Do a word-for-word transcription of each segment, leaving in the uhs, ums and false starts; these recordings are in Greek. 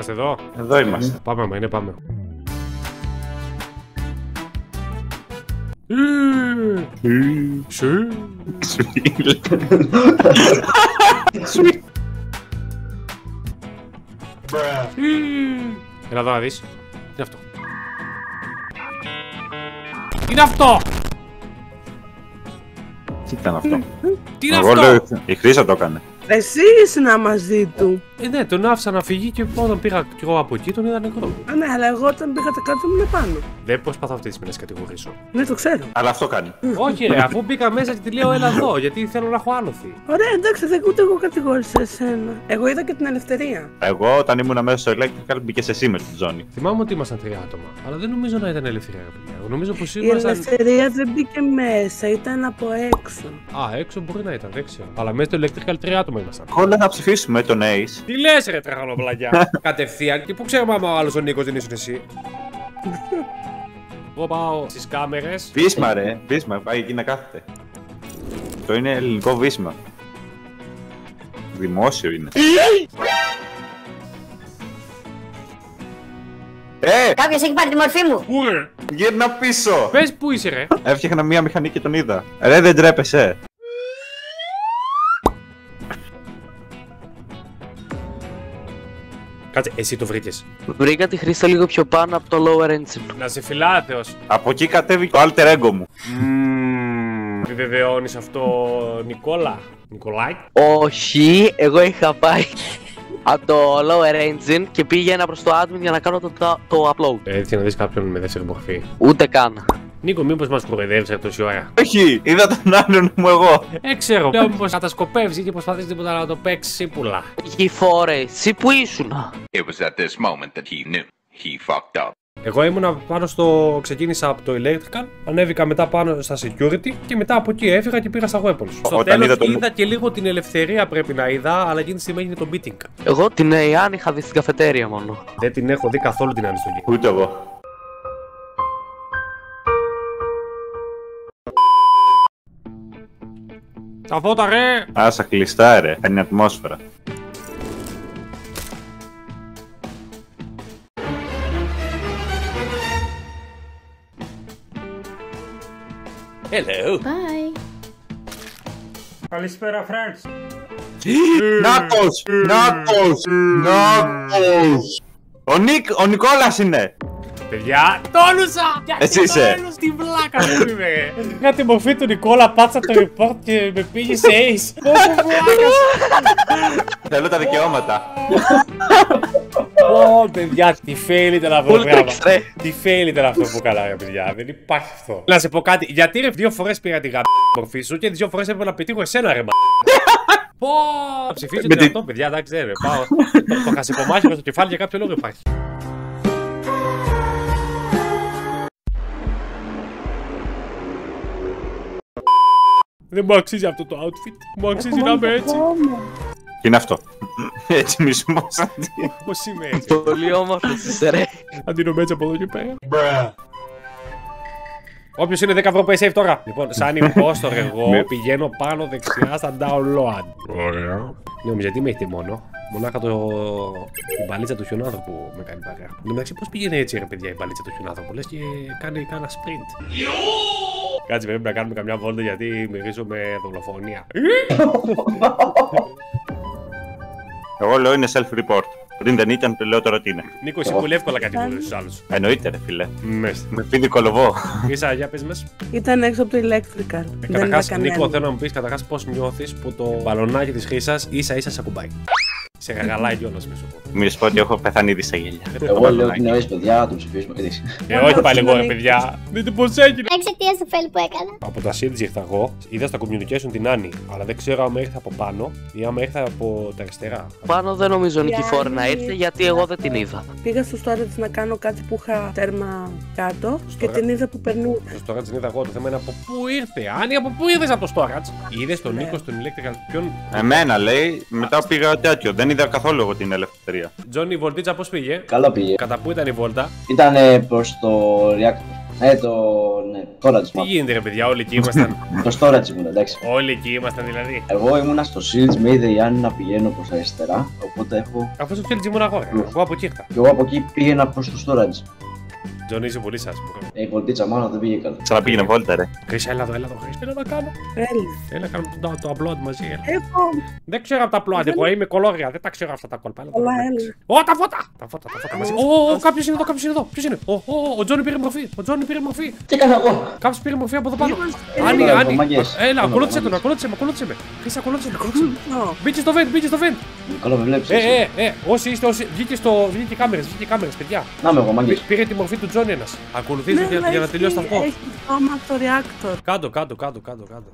Είμαστε εδώ. Εδώ είμαστε. Πάμε, μα είναι, πάμε. Σου. Έλα εδώ να δεις. Τι είναι αυτό? Τι είναι αυτό? Τι ήταν αυτό? Τι είναι Εγώ αυτό? λέω, η Χρύσα το έκανε. Εσύ ήσουν μαζί του. Ε, ναι, τον άφησα να φύγει και όταν πήγα κι εγώ από εκεί τον είδα νεκρό. Α, ναι, αλλά εγώ όταν πήγατε κάτω ήμουν πάνω. Δεν προσπαθώ αυτή τη στιγμή να σε κατηγορήσω. Ναι, το ξέρω. Αλλά αυτό κάνει. Όχι, ρε, αφού μπήκα μέσα και τη λέω έλα εδώ, γιατί θέλω να έχω άλοθη. Ωραία, εντάξει, δεν ούτε εγώ κατηγόρησα εσένα. Εγώ είδα και την ελευθερία. Εγώ όταν ήμουν μέσα στο electrical μπήκες εσύ με την ζώνη. Θυμάμαι ότι ήμασταν τρία άτομα, αλλά δεν νομίζω να ήταν ελευθερία, παιδιά. Εγώ νομίζω πως Η ήμασταν. ελευθερία δεν μπήκε μέσα, ήταν από έξω. Α, έξω μπορεί να ήταν, δεν ξέρω. Αλλά μέσα στο electrical τρία άτομα ήμασταν. Εγώ λέω να ψηφίσουμε τον Ace. Τι λες, ρε, τραχανοπλαγιά. Κατευθείαν, και πού ξέρουμε άμα ο άλλος ο Νίκος δεν ήσουν εσύ. Εγώ πάω στις κάμερες. Βίσμα ρε, βίσμα, πάει εκεί να κάθεται. Αυτό είναι ελληνικό βίσμα. Δημόσιο είναι. Ε! Κάποιος έχει πάρει τη μορφή μου. Πού ρε? Γύρνα πίσω! Πες πού είσαι, ρε. Έφτιαχνα μία μηχανή και τον είδα. Ρε δεν τρέπεσαι. Κάτσε, εσύ το βρήκες. Βρήκα τη Χρύσα λίγο πιο πάνω από το lower engine. Να σε φυλάει, Θεός. Από εκεί κατέβηκε το alter ego μου. Μμμ. Επιβεβαιώνεις αυτό, Νικόλα. Νικολάη. Όχι, εγώ είχα πάει από το lower engine και πήγαινα προς το admin για να κάνω το, το, το upload. Έτσι να δεις κάποιον με δεύτερη μορφή. Ούτε καν. Νίκο, μήπως μας κοροϊδεύεις τόση ώρα? Όχι, είδα τον άλλον μου εγώ. Ε, ξέρω. Λέω μήπως κατασκοπεύεις ή και προσπαθείς τίποτα να το παίξεις σίπουλα. Γηφόρε, εσύ που ήσουνα? It was at this moment that he knew he fucked up. Εγώ ήμουνα πάνω στο. Ξεκίνησα από το electrical, ανέβηκα μετά πάνω στα security και μετά από εκεί έφυγα και πήγα στα weapons. Στο Όταν τέλος είδα τον- είδα και λίγο την ελευθερία πρέπει να είδα, αλλά εκείνη τη στιγμή έγινε το beating. Εγώ την Ιάν είχα δει στην καφετέρια μόνο. Δεν την έχω δει καθόλου την ανιστογή. Ούτε εγώ. Τα φώτα, ρε! Άσα κλειστά ρε, είναι ατμόσφαιρα. Hello! Bye. Καλησπέρα, friends! Νάκος! Νάκος! Νάκος! Ο Νίκ, ο Νικόλας είναι! Παιδιά, τόνουσα! Εσύ είσαι. Στην πλάκα μου είμαι! Είχα τη μορφή του Νικόλα, πάτσα το report και με πήγε σε ace! Πόσο βλάκας! Θέλω τα δικαιώματα. Ω, παιδιά, τι fail ήταν αυτό το Full πράγμα. tricks, ρε. Τι fail ήταν αυτό που καλά, ρε παιδιά. Δεν υπάρχει αυτό. Να σε πω κάτι, γιατί ρε δύο φορές πήρα τη γαμπή μορφή σου και δύο φορές έπρεπε να πετύχω εσένα, ρε μα. Πω! Ψηφίζω Με τον την- αυτό, παιδιά, εντάξει, ρε. Πάω. Το χασιπομάχημα στο κεφάλι για κάποιο λόγο υπάρχει. Δεν μου αξίζει αυτό το outfit. Μου αξίζει να είμαι έτσι. Τι είναι αυτό? Έτσι μη σου πω σαν τι. Πώς είμαι έτσι. Πολύ όμορφος είσαι ρε. Αντίνομαι έτσι από εδώ και πέρα. Όποιος είναι δέκα ευρώ pay safe τώρα. Λοιπόν, σαν impostor εγώ πηγαίνω πάνω δεξιά στα download. Ωραία. Νόμιζα τι με έχετε μόνο. Μονάχα το... η μπαλίτσα του χιονάνθρωπου με κάνει παρέα. Εν τω μεταξύ πώς πήγαινε έτσι ρε παιδιά η μπαλίτσα του χιονάνθρωπου. Λες και κάνει κάνα sprint. Κάτσε πρέπει να κάνουμε καμιά βόλτα γιατί μυρίζω με δολοφονία. Εγώ λέω είναι self-report. Πριν δεν ήταν, το λέω τώρα τι είναι. Νίκο, εσύ πολύ εύκολα κατηγορείς τους άλλους. Εννοείται ρε φίλε. Μες. Με πίνει κολοβό. Ίσα, για πες μας. Ήταν έξω από το electrical. Δεν είδα Καταρχάς, κανένα. Νίκο, θέλω να μου πεις καταρχάς πώς νιώθεις που το μπαλονάκι της Χρύσας ίσα ίσα σε ακουμπάει. Σε γαγαλάει κιόλας μη σου πω. Μην σου πω ότι έχω πεθάνει ήδη στα γέλια. Εγώ λέω ότι είναι ωραίες παιδιά, να το ψηφίσουμε. Ε, όχι πάλι εγώ ρε παιδιά. Δείτε πώς έγινε. Εξαιτίας του fail που έκανα. Από τα seeds ήρθα εγώ, είδα στα communication την Άννη, αλλά δεν ξέρω άμα ήρθε από πάνω ή άμα ήρθε από τα αριστερά. Πάνω δεν νομίζω Νικηφόρε να Γιάννη. ήρθε γιατί εγώ δεν την είδα. Πήγα στο storage να κάνω κάτι που είχα τέρμα κάτω και Storage. την είδα που περνούσε. Στο storage την είδα εγώ, το θέμα είναι από πού ήρθε. Άννη, από πού ήρθες από το storage. Είδες τον Ναι. Νίκο στον electrical. Ποιον. Εμένα λέει, μετά πήγα τέτοιο. Δεν είδα καθόλου εγώ την ελευθερία. Τζόνι, η βολτίτσα πώς πήγε. Καλά πήγε. Κατά πού ήταν η βόλτα. Ήταν προς το reactor. Ε, το ναι, storage Τι map. γίνεται, ρε παιδιά, όλοι εκεί ήμασταν. Το storage ήμουν, εντάξει. Όλοι εκεί ήμασταν δηλαδή. Εγώ ήμουνα στο Shields, με είδε η Άννη να πηγαίνω προς τα αριστερά, οπότε έχω... Αφού στο Chelsea ήμουν αγόρι. Εγώ από εκεί ήρθα. Και εγώ από εκεί πήγαινα προς το storage. Τζον, είσαι πολύ σας. Ε, η πολιτίτσα μάνα δεν πήγε καλά. Σαν να πήγαινε βόλτα, ρε. Χρήσα, έλα εδώ, έλα εδώ. Χρήσα, έλα να κάνω. Έλα. Έλα, κάνουμε το, το upload μαζί. Έλα. Εγώ. Δεν ξέρω από τα upload, εγώ είμαι κολόγρια. Δεν τα ξέρω αυτά τα κόλπα. Έλα, Καλά, έλα. έλα. Ω, τα φώτα! Τα φώτα, τα φώτα μαζί. Ω, κάποιο είναι εδώ, κάποιο είναι εδώ. Ποιο είναι? Ω, ω, ο Τζόνι πήρε μορφή. Ο Τζόνι πήρε μορφή. Τι έκανα εγώ. Κάποιο πήρε μορφή από εδώ πάνω. Είμαστε- Άννη, Έλα, Άννη. μάγκες. Έλα, Έλα, ακολούθησε τον, μάγκες. ακολούθησε με, ακολούθησε με. Χρήσα, ακολούθησε με, ακολούθησε με. Ω, Μπήκε στο vent, μπήκε στο vent. Καλά με βλέπεις Ε, εσύ. ε, ε, όσοι είστε, όσοι. Βγήκε στο. Βγήκε κάμερες, βγήκε κάμερες, παιδιά. Να με εγώ μάγκες. Πήρε τη μορφή του Τζόνι ένας. Ακολουθήστε ναι, για, αλλά για να έχει- τελειώσει το αυγό. Έχει στόμα από το reactor. Κάτω, κάτω, κάτω, κάτω, κάτω.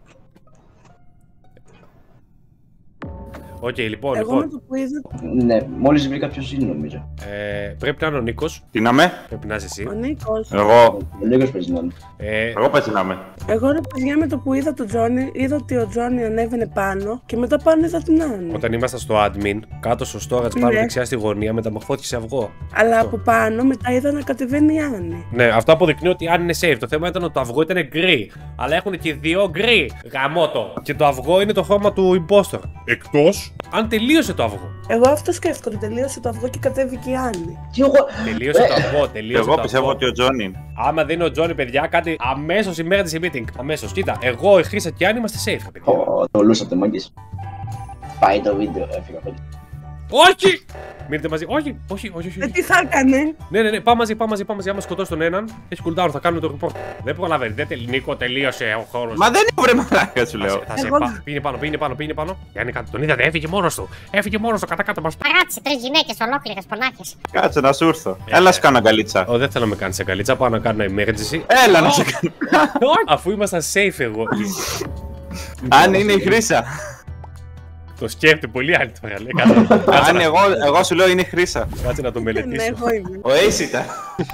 Οκ, λοιπόν, Εγώ με λοιπόν. το που είδα Ναι, μόλις βρήκα ποιος είναι νομίζω. Ε, πρέπει να είναι ο Νίκος. Τι να με. Πρέπει να είσαι εσύ. ο Νίκος. Εγώ. Ο Νίκος παίζει να είναι. Ε, Εγώ πες τι να με. Εγώ ρε παιδιά με το που είδα τον Τζόνι, είδα ότι ο Τζόνι ανέβαινε πάνω και μετά πάνω είδα την Άννη. όταν ήμασταν στο admin, κάτω στο storage πάνω Ναι. δεξιά στη γωνία, μεταμορφώθηκε σε αυγό. Αλλά από πάνω μετά είδα να κατεβαίνει η Άννη. Ναι, αυτό αποδεικνύει ότι αν είναι safe. Το θέμα ήταν ότι το αυγό ήταν γκρι. Αλλά έχουν και δύο γκρι. Γαμότο. Και το αυγό είναι το χρώμα του impostor. Εκτός αν τελείωσε το αυγό. Εγώ αυτό σκέφτομαι. Τελείωσε το αυγό και κατέβηκε η Άννη. Τι εγώ... Τελείωσε το αυγό, τελείωσε Εγώ το πιστεύω αυγό. ότι ο Τζόνι είναι. Άμα δεν είναι ο Τζόνι, παιδιά, κάτι αμέσως η μέρα της meeting. Αμέσως. Κοίτα, εγώ, η Χρύσα και η Άννη είμαστε safe, παιδιά. Ω, το λούσατε μάγκες. Πάει το βίντεο, έφυγα πάλι. Όχι! Μείνετε μαζί. Όχι, όχι, όχι. όχι. Ε, τι θα έκανε. Ναι, ναι, ναι, πάμε μαζί, πάμε μαζί, πάμε μαζί. Άμα σκοτώσει τον έναν, έχει cooldown, θα κάνουμε το report. Δεν προλαβαίνει, δεν τελει... Νίκο, τελείωσε ο χρόνος. Μα δεν είναι βρε μαλάκα σου Θα λέω. σε- θα σε Εγώ- πά- Πήγαινε πάνω, πήγαινε πάνω, πήγαινε πάνω. Γιάννη, κάτω, τον είδατε, έφυγε μόνος του. Έφυγε μόνος του, κατά κάτω μας. Παράτησε τρεις γυναίκες ολόκληρες μονάχες. Κάτσε να σου έρθω. Έλα σου κάνω αγκαλίτσα. Ω, δεν θέλω να με κάνεις αγκαλίτσα, πάω να κάνω emergency. Έλα να σε κάνω. Όχι, αφού ήμασταν safe εγώ. Αν είναι η Χρύσα. Το σκέφτε πολύ άλλη τώρα, λέει. Κάτσε- Κάτσε Αν να- εγώ, εγώ σου λέω είναι η Χρύσα. Κάτσε να το Ναι, μελετήσω. εγώ είμαι. Ο Ace ήταν.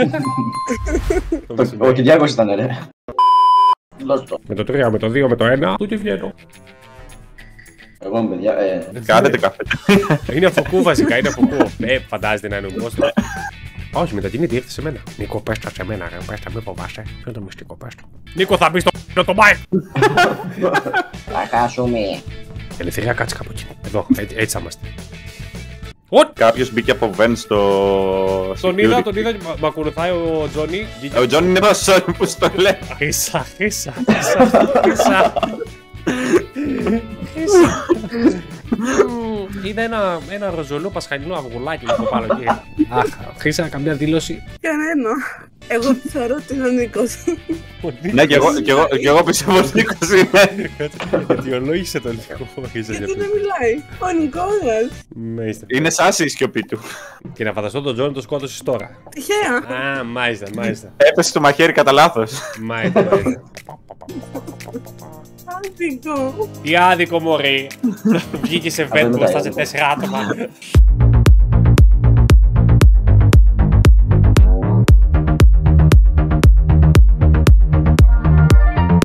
Το Ο μεσημέρι. Κυριάκος ήταν ρε. Δώσ' το. Με το τρία, με το δύο, με το ένα. Του τι βγαίνω. Εγώ είμαι παιδιά, ε... Κάντε το καφέ. Είναι φωκού βασικά, είναι φωκού. Ε, φαντάζεται να είναι ο Μπόστο. Όχι, μετακινείται, ήρθε σε μένα. Νίκο, πες τα σε μένα, ρε. Πες τα, μη φοβάσαι. Ποιο είναι το μυστικό, πες το. Νίκο, θα μπει στο το μπάι. Θα χάσουμε. Ελευθερία, κάτσε κάπου εκεί. Εδώ, έτσι, έτσι θα είμαστε. Ω! Κάποιος μπήκε από Βεν στο. Τον security. είδα, τον είδα, μ' μ' ακολουθάει ο Τζόνι. Ο Τζόνι είναι εδώ, sorry που στο λέω. Χρύσα, χρύσα, χρύσα, χρύσα. Χρύσα. Είδα ένα, ένα ροζολό πασχαλινό αυγουλάκι από πάνω εκεί. Αχ, Χρύσα, καμιά δήλωση. Κανένα. Εγώ θεωρώ ότι είναι ο Νίκος. Ναι, και εγώ, και εγώ, και εγώ πιστεύω ότι Νίκος είναι. Αιτιολόγησε το λίγο. Χρύσα, Γιατί για δεν μιλάει. Ο Νικόλας. Μάλιστα. Είναι σάση η σιωπή του. Και να φανταστώ τον Τζόνι το σκότωσες τώρα. Τυχαία. Α, μάλιστα, μάλιστα. Έπεσε το μαχαίρι κατά λάθο. Μάλιστα, μάλιστα. Άδικο. Τι άδικο, μωρή. Βγήκε σε Αυτό βέντ είναι μπροστά τα σε άδικο. τέσσερα άτομα.